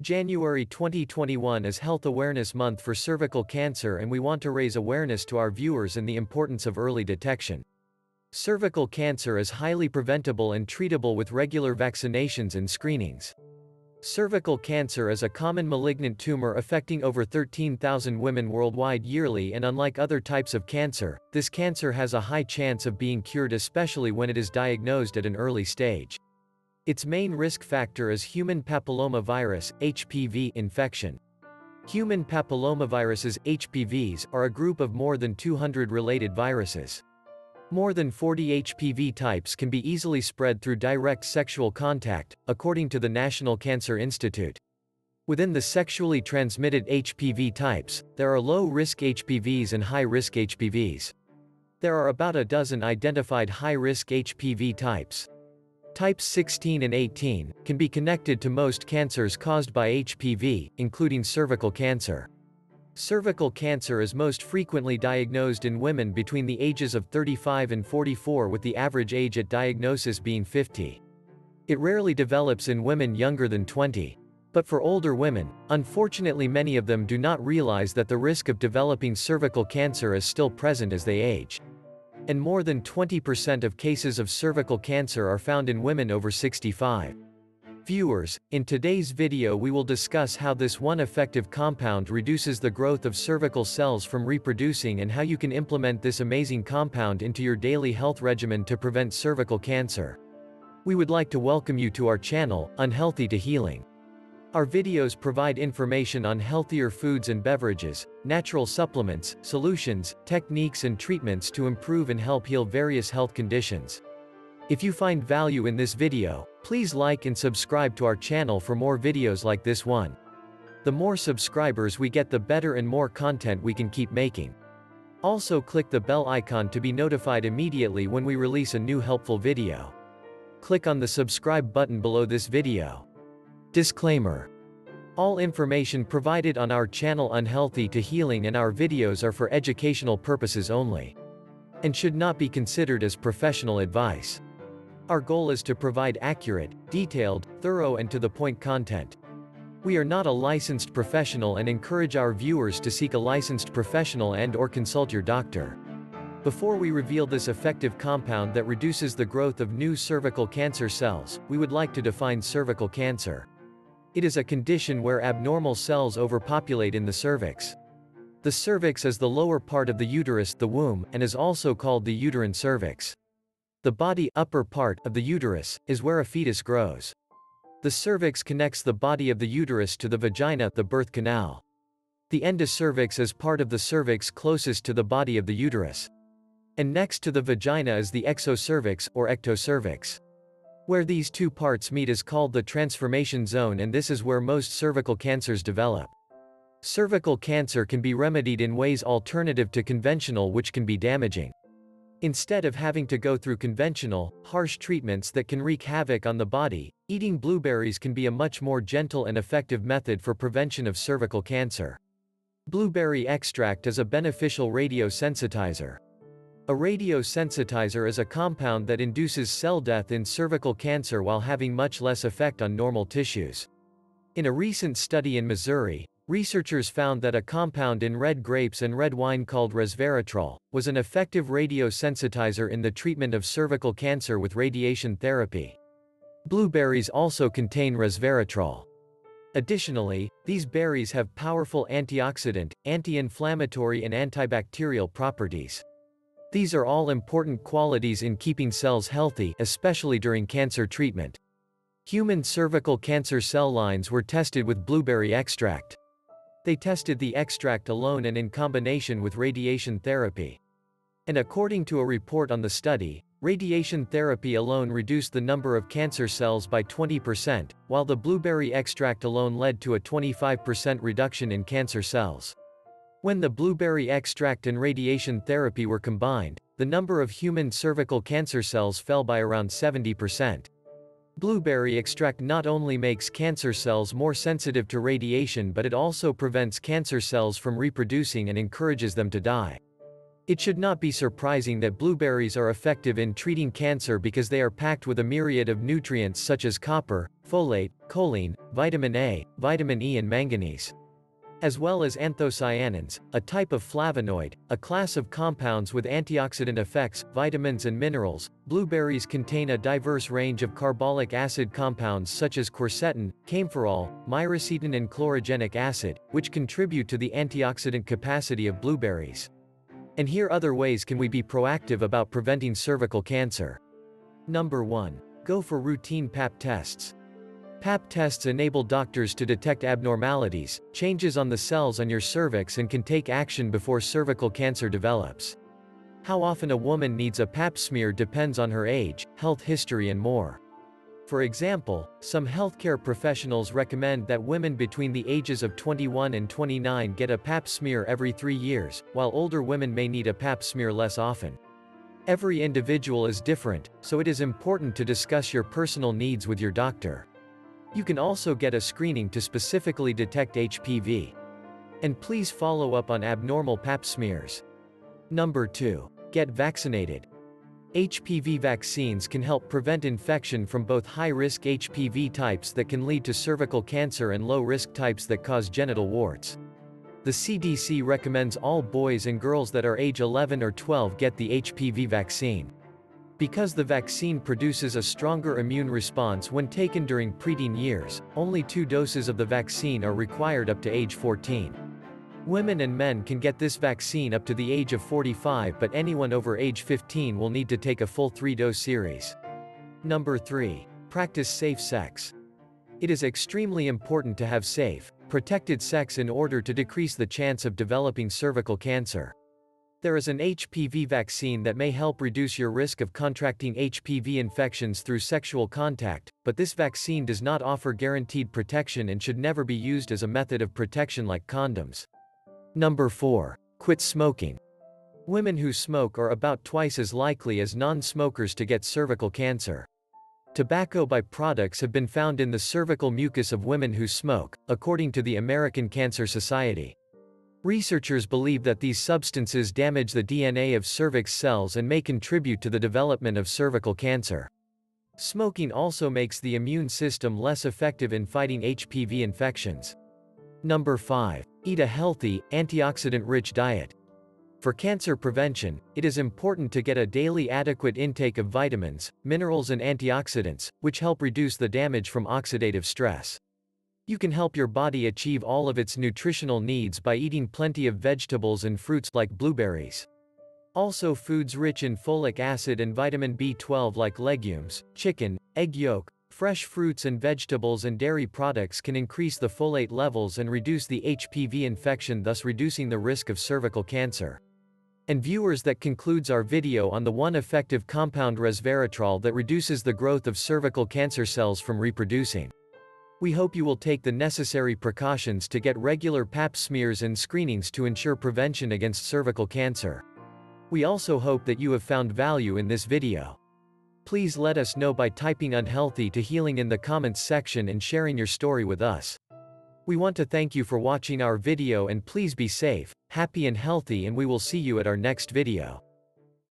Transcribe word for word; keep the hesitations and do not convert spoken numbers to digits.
January twenty twenty-one is Health Awareness Month for cervical cancer, and we want to raise awareness to our viewers in the importance of early detection. Cervical cancer is highly preventable and treatable with regular vaccinations and screenings. Cervical cancer is a common malignant tumor affecting over thirteen thousand women worldwide yearly, and unlike other types of cancer, this cancer has a high chance of being cured, especially when it is diagnosed at an early stage. Its main risk factor is human papillomavirus (H P V) infection. Human papillomaviruses (H P Vs) are a group of more than two hundred related viruses. More than forty H P V types can be easily spread through direct sexual contact, according to the National Cancer Institute. Within the sexually transmitted H P V types, there are low-risk H P Vs and high-risk H P Vs. There are about a dozen identified high-risk H P V types. Types sixteen and eighteen can be connected to most cancers caused by H P V, including cervical cancer. Cervical cancer is most frequently diagnosed in women between the ages of thirty-five and forty-four, with the average age at diagnosis being fifty. It rarely develops in women younger than twenty. But for older women, unfortunately many of them do not realize that the risk of developing cervical cancer is still present as they age. And more than twenty percent of cases of cervical cancer are found in women over sixty-five. Viewers, in today's video we will discuss how this one effective compound reduces the growth of cervical cells from reproducing, and how you can implement this amazing compound into your daily health regimen to prevent cervical cancer. We would like to welcome you to our channel, Unhealthy to Healing. Our videos provide information on healthier foods and beverages, natural supplements, solutions, techniques and treatments to improve and help heal various health conditions. If you find value in this video, please like and subscribe to our channel for more videos like this one. The more subscribers we get, the better and more content we can keep making. Also click the bell icon to be notified immediately when we release a new helpful video. Click on the subscribe button below this video. Disclaimer: all information provided on our channel Unhealthy to Healing and our videos are for educational purposes only, and should not be considered as professional advice. Our goal is to provide accurate, detailed, thorough and to-the-point content. We are not a licensed professional and encourage our viewers to seek a licensed professional and or consult your doctor. Before we reveal this effective compound that reduces the growth of new cervical cancer cells, we would like to define cervical cancer. It is a condition where abnormal cells overpopulate in the cervix. The cervix is the lower part of the uterus, the womb, and is also called the uterine cervix. The body, upper part, of the uterus, is where a fetus grows. The cervix connects the body of the uterus to the vagina, the birth canal. The endocervix is part of the cervix closest to the body of the uterus. And next to the vagina is the exocervix, or ectocervix. Where these two parts meet is called the transformation zone, and this is where most cervical cancers develop. Cervical cancer can be remedied in ways alternative to conventional, which can be damaging. Instead of having to go through conventional, harsh treatments that can wreak havoc on the body, eating blueberries can be a much more gentle and effective method for prevention of cervical cancer. Blueberry extract is a beneficial radiosensitizer. A radiosensitizer is a compound that induces cell death in cervical cancer while having much less effect on normal tissues. In a recent study in Missouri, researchers found that a compound in red grapes and red wine called resveratrol was an effective radiosensitizer in the treatment of cervical cancer with radiation therapy. Blueberries also contain resveratrol. Additionally, these berries have powerful antioxidant, anti-inflammatory and antibacterial properties. These are all important qualities in keeping cells healthy, especially during cancer treatment. Human cervical cancer cell lines were tested with blueberry extract. They tested the extract alone and in combination with radiation therapy. And according to a report on the study, radiation therapy alone reduced the number of cancer cells by twenty percent, while the blueberry extract alone led to a twenty-five percent reduction in cancer cells. When the blueberry extract and radiation therapy were combined, the number of human cervical cancer cells fell by around seventy percent. Blueberry extract not only makes cancer cells more sensitive to radiation, but it also prevents cancer cells from reproducing and encourages them to die. It should not be surprising that blueberries are effective in treating cancer because they are packed with a myriad of nutrients such as copper, folate, choline, vitamin A, vitamin E and manganese. As well as anthocyanins, a type of flavonoid, a class of compounds with antioxidant effects, vitamins and minerals. Blueberries contain a diverse range of carbolic acid compounds such as quercetin, camphorol, myricetin and chlorogenic acid, which contribute to the antioxidant capacity of blueberries. And here other ways can we be proactive about preventing cervical cancer. Number one. Go for routine pap tests. Pap tests enable doctors to detect abnormalities, changes on the cells on your cervix and can take action before cervical cancer develops. How often a woman needs a pap smear depends on her age, health history and more. For example, some healthcare professionals recommend that women between the ages of twenty-one and twenty-nine get a pap smear every three years, while older women may need a pap smear less often. Every individual is different, so it is important to discuss your personal needs with your doctor. You can also get a screening to specifically detect H P V. And please follow up on abnormal pap smears. Number two. Get vaccinated. H P V vaccines can help prevent infection from both high-risk H P V types that can lead to cervical cancer and low-risk types that cause genital warts. The C D C recommends all boys and girls that are age eleven or twelve get the H P V vaccine. Because the vaccine produces a stronger immune response when taken during preteen years, only two doses of the vaccine are required up to age fourteen. Women and men can get this vaccine up to the age of forty-five, but anyone over age fifteen will need to take a full three-dose series. Number three. Practice safe sex. It is extremely important to have safe, protected sex in order to decrease the chance of developing cervical cancer. There is an H P V vaccine that may help reduce your risk of contracting H P V infections through sexual contact, but this vaccine does not offer guaranteed protection and should never be used as a method of protection like condoms. Number four. Quit smoking. Women who smoke are about twice as likely as non-smokers to get cervical cancer. Tobacco byproducts have been found in the cervical mucus of women who smoke, according to the American Cancer Society. Researchers believe that these substances damage the D N A of cervix cells and may contribute to the development of cervical cancer. Smoking also makes the immune system less effective in fighting H P V infections. Number five. Eat a healthy, antioxidant-rich diet. For cancer prevention, it is important to get a daily adequate intake of vitamins, minerals and antioxidants, which help reduce the damage from oxidative stress. You can help your body achieve all of its nutritional needs by eating plenty of vegetables and fruits like blueberries. Also, foods rich in folic acid and vitamin B twelve like legumes, chicken, egg yolk, fresh fruits and vegetables and dairy products can increase the folate levels and reduce the H P V infection, thus reducing the risk of cervical cancer. And viewers, that concludes our video on the one effective compound resveratrol that reduces the growth of cervical cancer cells from reproducing. We hope you will take the necessary precautions to get regular pap smears and screenings to ensure prevention against cervical cancer. We also hope that you have found value in this video. Please let us know by typing unhealthy to healing in the comments section and sharing your story with us. We want to thank you for watching our video, and please be safe, happy and healthy, and we will see you at our next video.